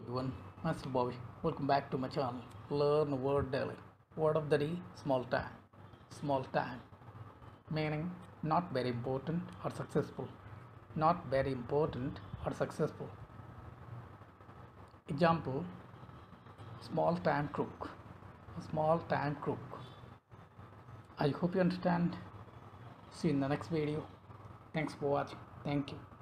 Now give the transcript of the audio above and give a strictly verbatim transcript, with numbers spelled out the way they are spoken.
everyone, myself Bobby. Welcome back to my channel. Learn a word daily. Word of the day: small time. Small time meaning not very important or successful. Not very important or successful. Example: small time crook. A small time crook. I hope you understand. See you in the next video. Thanks for watching. Thank you.